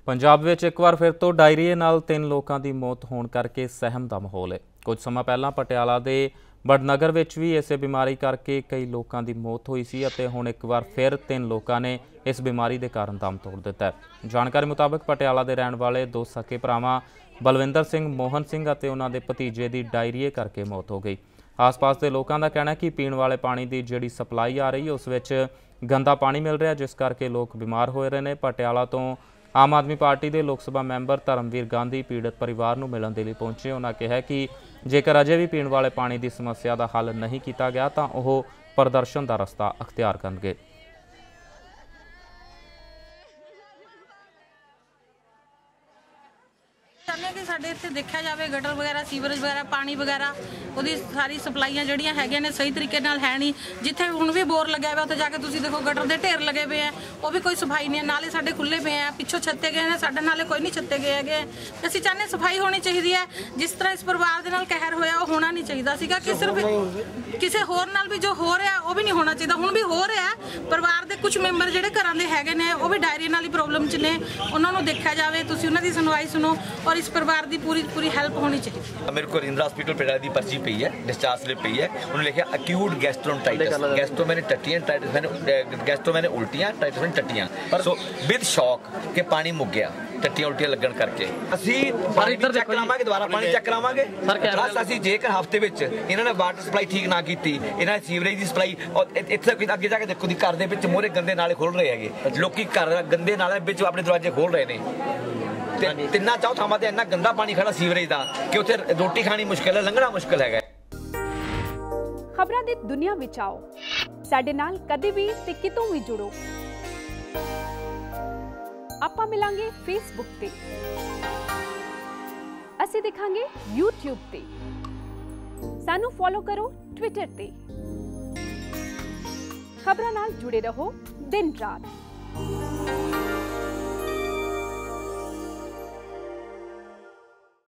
पंजाब विच एक बार फिर तो डायरिए नाल 3 लोगों की मौत होने करके सहम का माहौल है। कुछ समय पहला पटियाला के बड़नगर विच भी इस बीमारी करके कई लोगों की मौत हुई सी अते हुण एक बार फिर 3 लोगों ने इस बीमारी के कारण दम तोड़ दिता है। जानकारी मुताबिक पटियाला के रहने वाले 2 सके भरावां बलविंदर सिंह मोहन सिंह अते उन्हां दे भतीजे की डायरिए करके मौत हो गई। आस पास के लोगों का कहना है कि पीण वाले पानी की जिहड़ी सप्लाई आ रही है उस विच गंदा पानी मिल रहा, जिस करके लोग बीमार हो रहे हैं। पटियाला तो आम आदमी पार्टी के लोक सभा मैंबर धर्मवीर गांधी पीड़ित परिवार को मिलने के लिए पहुंचे। उन्होंने कहा कि जेकर अजे भी पीने वाले पानी की समस्या का हल नहीं किया गया तो वह प्रदर्शन का रस्ता अख्तियार करेंगे। कि साडे इत्थे देखा जाए गटर वगैरह सीवरेज वगैरह पानी वगैरह उसकी सारी सप्लाइयां जड़ियां है ने सही तरीके नाल है नहीं। जिथे हुण भी बोर लग्या हुआ उत्थे जाके तुसीं देखो गटर दे ढेर लगे पे हैं, वो भी कोई सफाई नहीं है। नाले साडे खुले पे हैं, पिछों छत्ते गए हैं, साडे नाले कोई नहीं छत्ते गए है। असीं चाहते सफाई होनी चाहिए है। जिस तरह इस परिवार दे नाल कहर होया वो होना नहीं चाहिए सीगा कि सिर्फ किसी होर नाल भी जो हो रहा वो भी नहीं होना चाहिए। हुण भी हो रहा है, परिवार के कुछ मैंबर जिहड़े घरां दे हैगे ने वो भी डायरिया नाल ही प्रॉब्लम च ने, उन्हां नूं देखा जाए, तुसीं उन्हां दी सुनवाई सुनो और इस परिवार की पूरी हेल्प होनी चाहिए। मेरे को इंदिरा हॉस्पिटल पटियाला की पर्ची पई है, डिस्चार्ज स्लिप पई है, उन्होंने लिखा अक्यूट गैस्ट्रोनटाइटिस, गैस्ट्रो मैंने टट्टियां, गैस्ट्रो मैंने उल्टियां, टाइटिस मैंने टट्टियां, सो विद शॉक के पानी मुक गया, टट्टियां उल्टियां लगन करके ਅਸੀਂ ਪਾਣੀ ਚੈੱਕ ਕਰਾਵਾਂਗੇ, ਦੁਬਾਰਾ ਪਾਣੀ ਚੈੱਕ ਕਰਾਵਾਂਗੇ। ਬਸ ਅਸੀਂ ਜੇਕਰ ਹਫਤੇ ਵਿੱਚ ਇਹਨਾਂ ਨੇ ਵਾਟਰ ਸਪਲਾਈ ਠੀਕ ਨਾ ਕੀਤੀ, ਇਹਨਾਂ ਨੇ ਸੀਵਰੇਜ ਦੀ ਸਪਲਾਈ ਇੱਥੇ ਅੱਗੇ ਜਾ ਕੇ ਦੇਖੋ ਦੀ ਘਰ ਦੇ ਵਿੱਚ ਮੋਰੇ ਗੰਦੇ ਨਾਲੇ ਖੋਲ ਰਹੇ ਹੈਗੇ ਲੋਕੀ, ਘਰ ਗੰਦੇ ਨਾਲੇ ਵਿੱਚ ਆਪਣੇ ਦਰਵਾਜ਼ੇ ਖੋਲ ਰਹੇ ਨੇ। ਤਿੰਨਾਂ ਚੌਂ ਥਾਵਾਂ ਤੇ ਇੰਨਾ ਗੰਦਾ ਪਾਣੀ ਖੜਾ ਸੀਵਰੇਜ ਦਾ ਕਿ ਉੱਥੇ ਰੋਟੀ ਖਾਣੀ ਮੁਸ਼ਕਿਲ ਹੈ, ਲੰਘਣਾ ਮੁਸ਼ਕਿਲ ਹੈਗਾ। ਖਬਰਾਂ ਦੀ ਦੁਨੀਆ ਵਿੱਚ ਆਓ, ਸਾਡੇ ਨਾਲ ਕਦੇ ਵੀ ਤੇ ਕਿਤੋਂ ਵੀ ਜੁੜੋ। ਆਪਾਂ ਮਿਲਾਂਗੇ ਫੇਸਬੁੱਕ ਤੇ, ਅਸੀਂ ਦਿਖਾਂਗੇ YouTube ਤੇ, ਸਾਨੂੰ ਫੋਲੋ ਕਰੋ ਟਵਿੱਟਰ ਤੇ। ਖਬਰਾਂ ਨਾਲ ਜੁੜੇ ਰਹੋ ਦਿਨ ਰਾਤ।